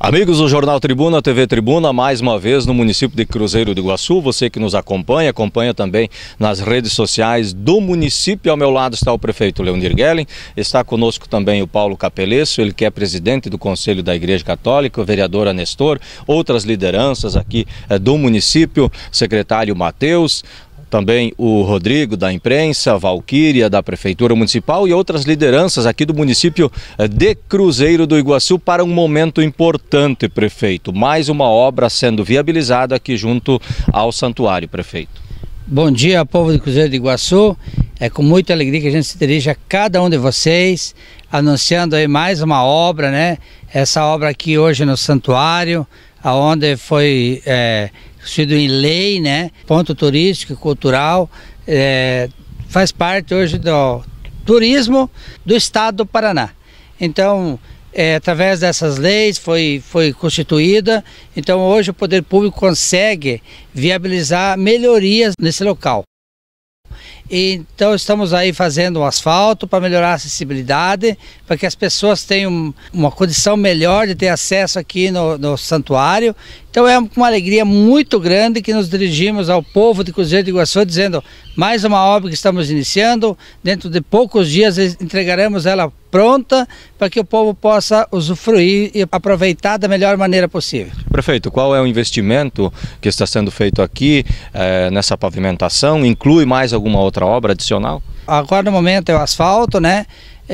Amigos do Jornal Tribuna, TV Tribuna, mais uma vez no município de Cruzeiro do Iguaçu. Você que nos acompanha também nas redes sociais do município. Ao meu lado está o prefeito Leonir Guellen, está conosco também o Paulo Capelesso, ele que é presidente do Conselho da Igreja Católica, o vereador Anestor, outras lideranças aqui do município, secretário Matheus, também o Rodrigo da imprensa, Valquíria da Prefeitura Municipal e outras lideranças aqui do município de Cruzeiro do Iguaçu para um momento importante, prefeito. Mais uma obra sendo viabilizada aqui junto ao santuário, prefeito. Bom dia, povo de Cruzeiro do Iguaçu. É com muita alegria que a gente se dirige a cada um de vocês, anunciando aí mais uma obra, né? Essa obra aqui hoje no santuário, aonde foi sido em lei, né? Ponto turístico e cultural, faz parte hoje do turismo do estado do Paraná. Então, através dessas leis foi constituída, então hoje o poder público consegue viabilizar melhorias nesse local. Então estamos aí fazendo um asfalto para melhorar a acessibilidade, para que as pessoas tenham uma condição melhor de ter acesso aqui no santuário. Então é uma alegria muito grande que nos dirigimos ao povo de Cruzeiro do Iguaçu, dizendo mais uma obra que estamos iniciando, dentro de poucos dias entregaremos ela pronta para que o povo possa usufruir e aproveitar da melhor maneira possível. Prefeito, qual é o investimento que está sendo feito aqui nessa pavimentação? Inclui mais alguma outra obra adicional? Agora no momento é o asfalto, né?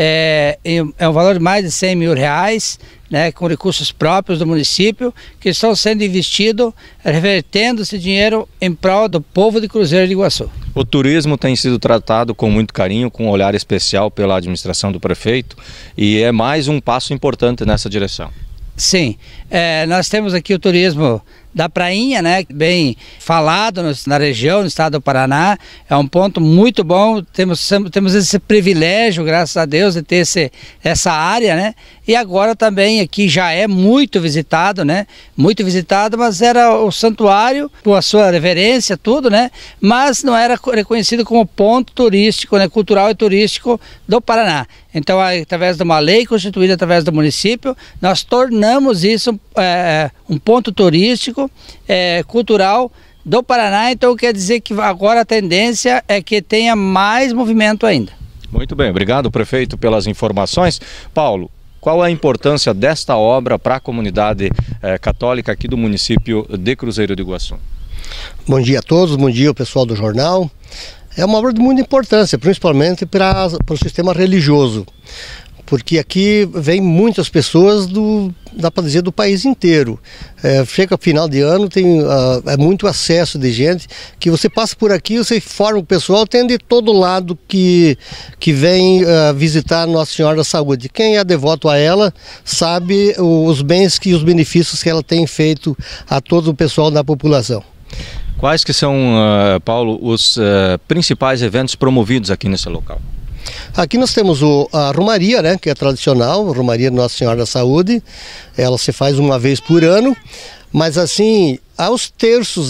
É um valor de mais de R$100 mil, né, com recursos próprios do município, que estão sendo investidos, revertendo esse dinheiro em prol do povo de Cruzeiro do Iguaçu. O turismo tem sido tratado com muito carinho, com um olhar especial pela administração do prefeito, e é mais um passo importante nessa direção. Sim, nós temos aqui o turismo da prainha, né, bem falado na região, no estado do Paraná. É um ponto muito bom, temos esse privilégio, graças a Deus, de ter essa área, né, e agora também aqui já é muito visitado, né, muito visitado, mas era o santuário, com a sua reverência, tudo, né, mas não era reconhecido como ponto turístico, né, cultural e turístico do Paraná. Então, através de uma lei constituída através do município, nós tornamos isso um ponto turístico, cultural do Paraná. Então quer dizer que agora a tendência é que tenha mais movimento ainda. Muito bem, obrigado prefeito pelas informações. Paulo, qual a importância desta obra para a comunidade católica aqui do município de Cruzeiro do Iguaçu? Bom dia a todos, bom dia ao pessoal do jornal. É uma obra de muita importância, principalmente para o sistema religioso, porque aqui vem muitas pessoas dá para dizer, do país inteiro. Chega final de ano, tem muito acesso de gente, que você passa por aqui, você informa o pessoal, tem de todo lado que vem visitar Nossa Senhora da Saúde. Quem é devoto a ela sabe os bens e os benefícios que ela tem feito a todo o pessoal da população. Quais que são, Paulo, os principais eventos promovidos aqui nesse local? Aqui nós temos a Romaria, né, que é tradicional, a Romaria Nossa Senhora da Saúde. Ela se faz uma vez por ano, mas assim, aos terços,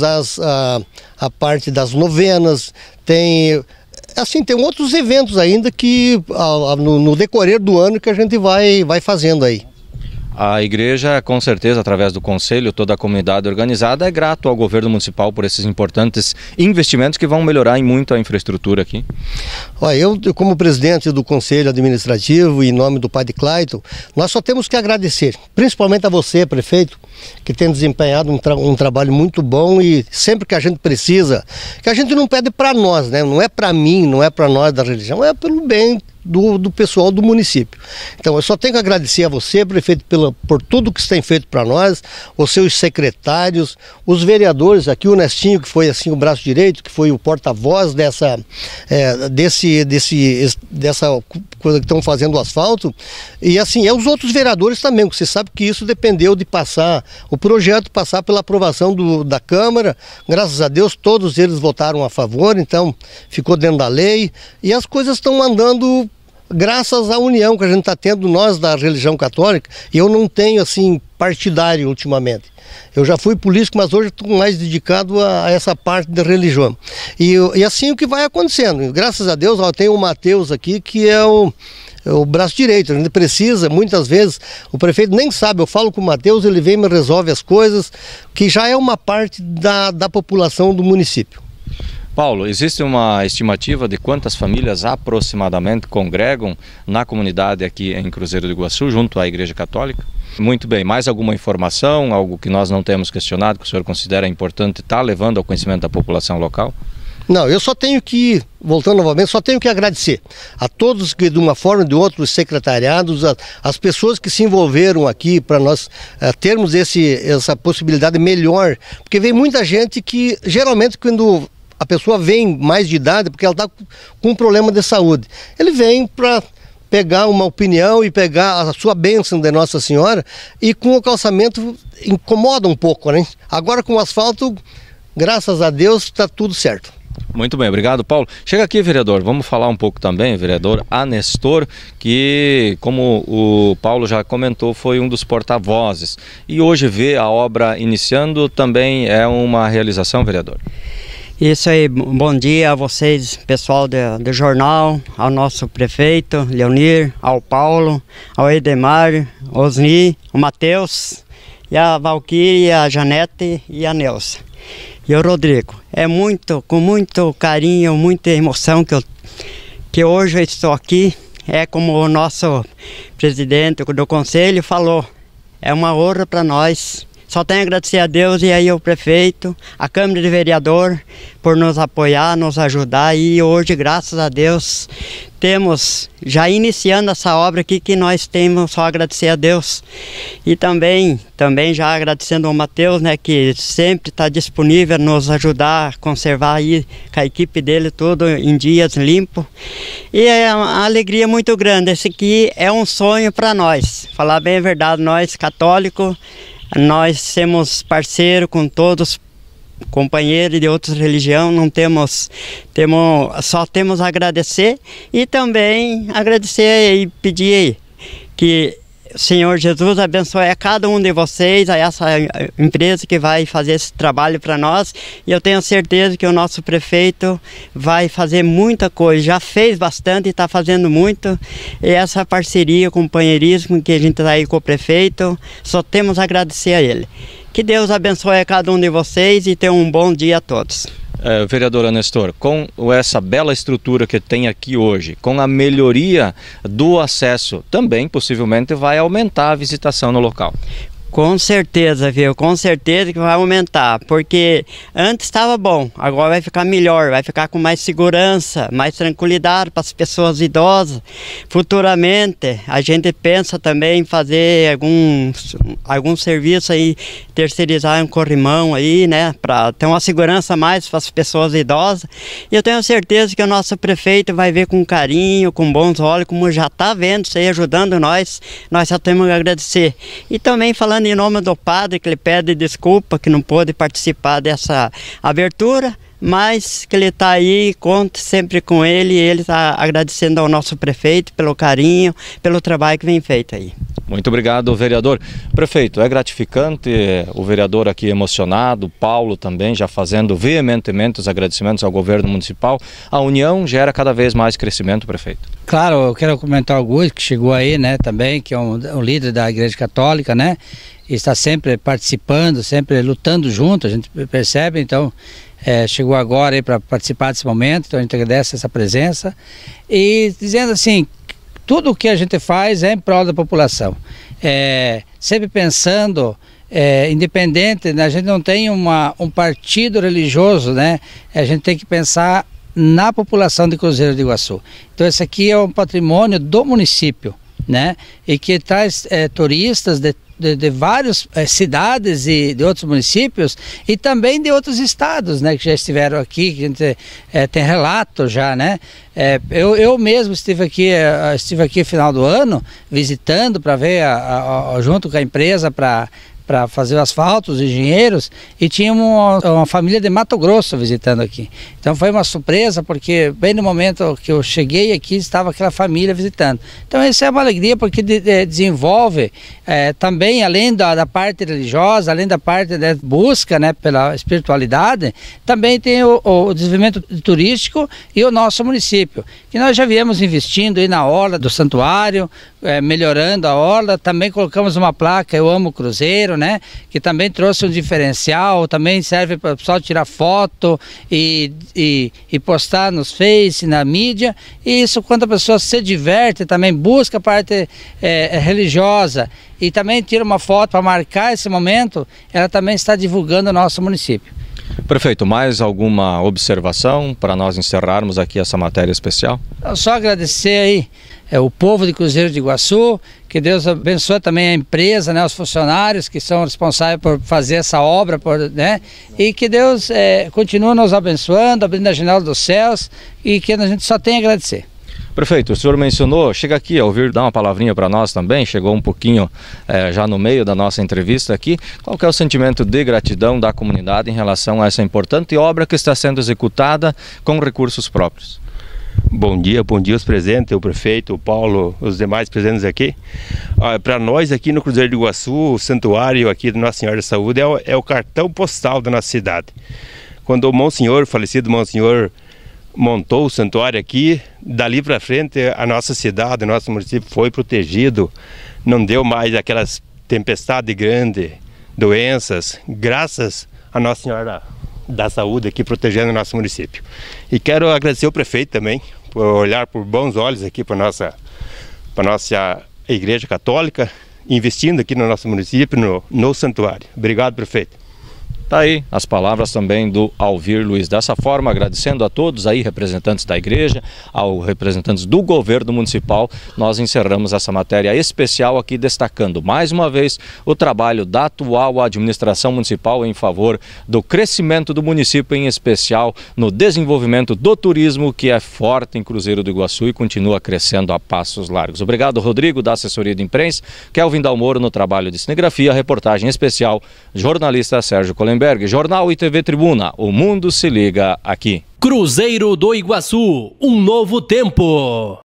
a parte das novenas, tem outros eventos ainda que no decorrer do ano que a gente vai fazendo aí. A igreja, com certeza, através do conselho, toda a comunidade organizada, é grato ao governo municipal por esses importantes investimentos que vão melhorar muito a infraestrutura aqui. Olha, eu como presidente do conselho administrativo, em nome do padre Clayton, nós só temos que agradecer, principalmente a você, prefeito, que tem desempenhado um trabalho muito bom, e sempre que a gente precisa, que a gente não pede para nós, né? Não é para mim, não é para nós da religião, é pelo bem do pessoal do município. Então eu só tenho que agradecer a você, prefeito, por tudo que você tem feito para nós, os seus secretários, os vereadores aqui, o Nestinho, que foi assim o braço direito, que foi o porta-voz dessa coisa que estão fazendo o asfalto, e assim, os outros vereadores também, porque você sabe que isso dependeu de o projeto passar pela aprovação da Câmara. Graças a Deus todos eles votaram a favor, então ficou dentro da lei, e as coisas estão andando graças à união que a gente está tendo, nós da religião católica. E eu não tenho assim partidário ultimamente. Eu já fui político, mas hoje estou mais dedicado a essa parte da religião. E assim o que vai acontecendo. Graças a Deus, tem o Matheus aqui, que é o braço direito. A gente precisa, muitas vezes, o prefeito nem sabe, eu falo com o Matheus, ele vem e me resolve as coisas, que já é uma parte da população do município. Paulo, existe uma estimativa de quantas famílias aproximadamente congregam na comunidade aqui em Cruzeiro do Iguaçu, junto à Igreja Católica? Muito bem, mais alguma informação, algo que nós não temos questionado, que o senhor considera importante estar levando ao conhecimento da população local? Não, eu só tenho que, voltando novamente, só tenho que agradecer a todos que de uma forma ou de outra, os secretariados, as pessoas que se envolveram aqui para nós termos essa possibilidade melhor, porque vem muita gente que geralmente quando a pessoa vem mais de idade, porque ela está com um problema de saúde, ele vem para pegar uma opinião e pegar a sua bênção de Nossa Senhora, e com o calçamento incomoda um pouco, né? Agora com o asfalto, graças a Deus, está tudo certo. Muito bem, obrigado, Paulo. Chega aqui, vereador, vamos falar um pouco também, vereador Anestor, que, como o Paulo já comentou, foi um dos porta-vozes. E hoje ver a obra iniciando também é uma realização, vereador? Isso aí, bom dia a vocês, pessoal do jornal, ao nosso prefeito, Leonir, ao Paulo, ao Edemar, Osni, o Matheus, e a Valquíria, a Janete e a Neuza. E o Rodrigo. É com muito carinho, muita emoção que hoje eu estou aqui. É como o nosso presidente do conselho falou, é uma honra para nós. Só tenho a agradecer a Deus e aí o prefeito, a Câmara de Vereador, por nos apoiar, nos ajudar. E hoje, graças a Deus, temos já iniciando essa obra aqui que nós temos só a agradecer a Deus. E também já agradecendo ao Matheus, né, que sempre está disponível a nos ajudar a conservar aí com a equipe dele tudo em dias limpo. E é uma alegria muito grande. Esse aqui é um sonho para nós. Falar bem a verdade, nós católicos, nós somos parceiros com todos, companheiros de outras religiões, só temos a agradecer e também agradecer e pedir que o Senhor Jesus abençoe a cada um de vocês, a essa empresa que vai fazer esse trabalho para nós. E eu tenho certeza que o nosso prefeito vai fazer muita coisa, já fez bastante e está fazendo muito. E essa parceria, companheirismo que a gente está aí com o prefeito, só temos a agradecer a ele. Que Deus abençoe a cada um de vocês e tenha um bom dia a todos. Vereador Anestor, com essa bela estrutura que tem aqui hoje, com a melhoria do acesso, também possivelmente vai aumentar a visitação no local. Com certeza, viu? Com certeza que vai aumentar, porque antes estava bom, agora vai ficar melhor, vai ficar com mais segurança, mais tranquilidade para as pessoas idosas. Futuramente, a gente pensa também em fazer algum serviço aí, terceirizar um corrimão aí, né, para ter uma segurança a mais para as pessoas idosas. E eu tenho certeza que o nosso prefeito vai ver com carinho, com bons olhos, como já está vendo isso aí, ajudando nós só temos que agradecer. E também falando em nome do padre, que ele pede desculpa que não pôde participar dessa abertura, mas que ele está aí, conte sempre com ele, e ele está agradecendo ao nosso prefeito pelo carinho, pelo trabalho que vem feito aí. Muito obrigado, vereador. Prefeito, é gratificante o vereador aqui emocionado, Paulo também já fazendo veementemente os agradecimentos ao governo municipal. A união gera cada vez mais crescimento, prefeito. Claro, eu quero comentar o Augusto, que chegou aí, né, também, que é um líder da Igreja Católica, né, e está sempre participando, sempre lutando junto, a gente percebe, então, chegou agora aí para participar desse momento, então a gente agradece essa presença, e dizendo assim, tudo o que a gente faz é em prol da população, sempre pensando, independente, né, a gente não tem um partido religioso, né, a gente tem que pensar na população de Cruzeiro do Iguaçu. Então esse aqui é um patrimônio do município, né, e que traz turistas de várias cidades e de outros municípios e também de outros estados, né, que já estiveram aqui, que a gente tem relato já, né. Eu mesmo estive aqui no final do ano visitando para ver junto com a empresa para para fazer o asfalto, os engenheiros, e tinha uma família de Mato Grosso visitando aqui. Então foi uma surpresa, porque bem no momento que eu cheguei aqui, estava aquela família visitando. Então isso é uma alegria, porque desenvolve também, além da parte religiosa, além da parte da busca, né, pela espiritualidade, também tem o desenvolvimento turístico e o nosso município, que nós já viemos investindo aí na orla do santuário, melhorando a orla. Também colocamos uma placa Eu Amo Cruzeiro, né, que também trouxe um diferencial, também serve para o pessoal tirar foto e postar nos Face, na mídia. E isso, quando a pessoa se diverte, também busca a parte religiosa e também tira uma foto para marcar esse momento, ela também está divulgando o nosso município. Prefeito, mais alguma observação para nós encerrarmos aqui essa matéria especial? Só agradecer aí o povo de Cruzeiro de Iguaçu, que Deus abençoe também a empresa, né, os funcionários que são responsáveis por fazer essa obra, né, e que Deus continue nos abençoando, abrindo a janela dos céus, e que a gente só tem a agradecer. Prefeito, o senhor mencionou, chega aqui a ouvir, dar uma palavrinha para nós também, chegou um pouquinho já no meio da nossa entrevista aqui. Qual que é o sentimento de gratidão da comunidade em relação a essa importante obra que está sendo executada com recursos próprios? Bom dia os presentes, o prefeito, o Paulo, os demais presentes aqui. Para nós aqui no Cruzeiro de Iguaçu, o santuário aqui da Nossa Senhora da Saúde é o cartão postal da nossa cidade. Quando o falecido Monsenhor, montou o santuário aqui, dali para frente a nossa cidade, o nosso município foi protegido, não deu mais aquelas tempestades grandes, doenças, graças a Nossa Senhora da Saúde aqui protegendo o nosso município. E quero agradecer ao prefeito também por olhar por bons olhos aqui para nossa Igreja Católica, investindo aqui no nosso município, no santuário. Obrigado, prefeito. Tá aí as palavras também do Alvir Luiz. Dessa forma, agradecendo a todos aí, representantes da igreja, aos representantes do governo municipal, nós encerramos essa matéria especial aqui, destacando mais uma vez o trabalho da atual administração municipal em favor do crescimento do município, em especial no desenvolvimento do turismo, que é forte em Cruzeiro do Iguaçu e continua crescendo a passos largos. Obrigado, Rodrigo, da assessoria de imprensa, Kelvin Dalmoro no trabalho de cinegrafia, reportagem especial, jornalista Sérgio Colenberg. Jornal e TV Tribuna, o mundo se liga aqui. Cruzeiro do Iguaçu, um novo tempo.